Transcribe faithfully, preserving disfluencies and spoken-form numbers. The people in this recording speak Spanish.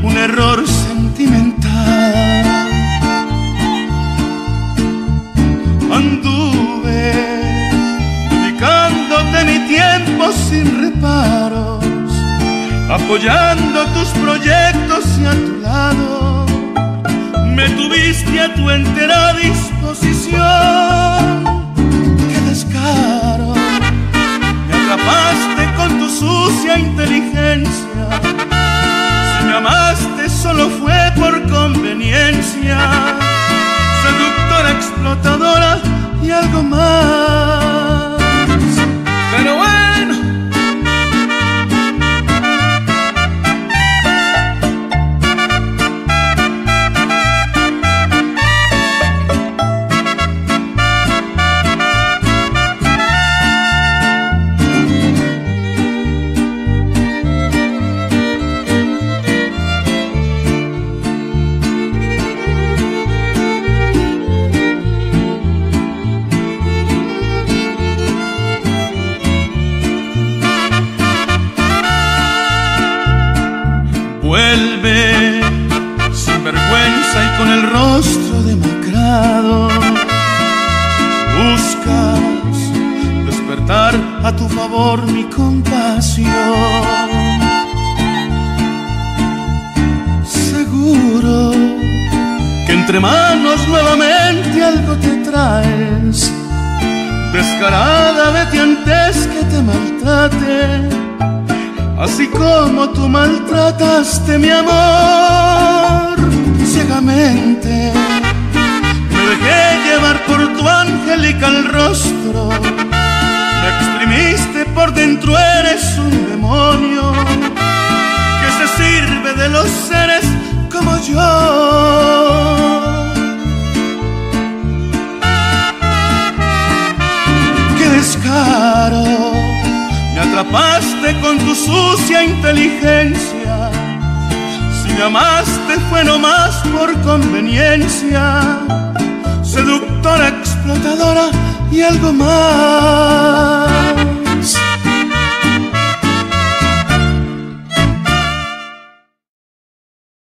un error sentimental. Anduve dedicándote mi tiempo sin reparos, apoyando tus proyectos y a tu lado me tuviste a tu entera disposición. ¡Qué descaro! Me atrapaste con tu sucia inteligencia. Si me amaste solo fue por conveniencia. Seductora, explotadora y algo más. Pero bueno, vuelve sin vergüenza y con el rostro demacrado. Buscas despertar a tu favor mi compasión. Seguro que entre manos nuevamente algo te traes. Descarada, vete antes que te maltrate, así como tú maltrataste mi amor. Ciegamente me dejé llevar por tu angelical rostro. Me exprimiste por dentro, eres un demonio que se sirve de los seres como yo. ¡Qué descaro! Me atrapaste con tu sucia inteligencia. Si me amaste fue nomás por conveniencia. Seductora, explotadora y algo más.